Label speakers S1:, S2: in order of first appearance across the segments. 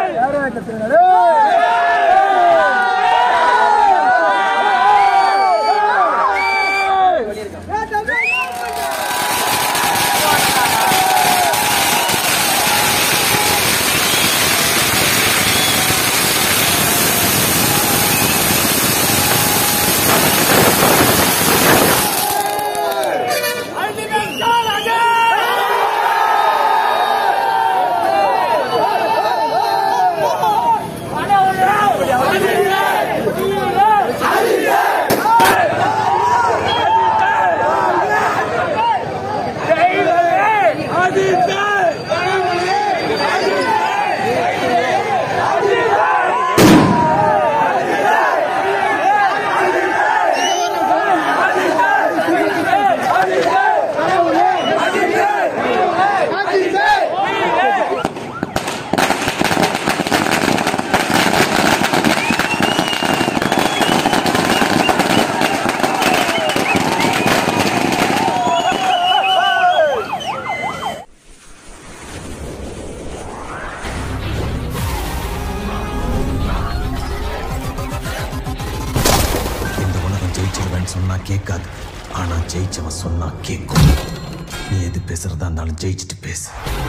S1: சொன்னா கேட்காது, ஆனா ஜெயிச்சவன் சொன்னா கேட்கும். நீ எது பேசுறதா இருந்தாலும் ஜெயிச்சுட்டு பேசு.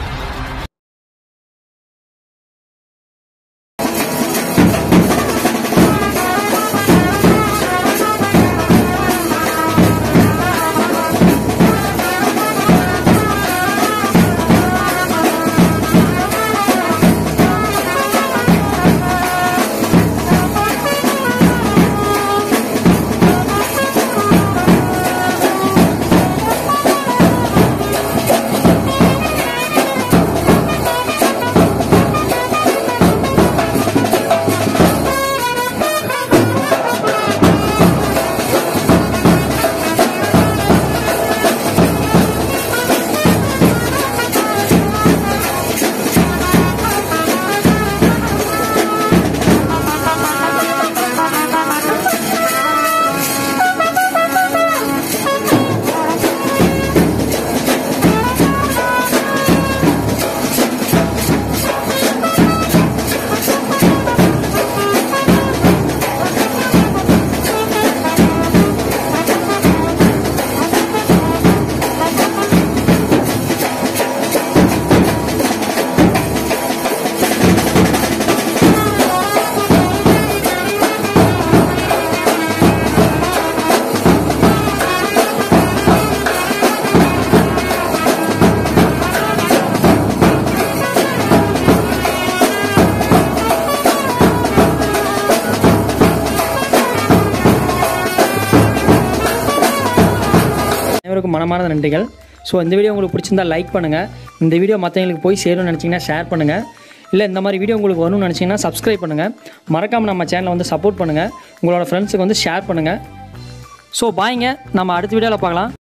S2: அனைவருக்கும் மனமார்ந்த நன்றிகள். ஸோ இந்த வீடியோ உங்களுக்கு பிடிச்சிருந்தால் லைக் பண்ணுங்கள். இந்த வீடியோ மற்றவங்களுக்கு போய் சேரும்னு நினச்சிங்கன்னா ஷேர் பண்ணுங்கள். இல்லை இந்த மாதிரி வீடியோ உங்களுக்கு வரணும்னு நினச்சிங்கன்னா சப்ஸ்கிரைப் பண்ணுங்கள். மறக்காமல் நம்ம சேனலை வந்து சப்போர்ட் பண்ணுங்கள். உங்களோட ஃப்ரெண்ட்ஸுக்கு வந்து ஷேர் பண்ணுங்கள். ஸோ பாய்ங்க, நம்ம அடுத்த வீடியோவில் பார்க்கலாம்.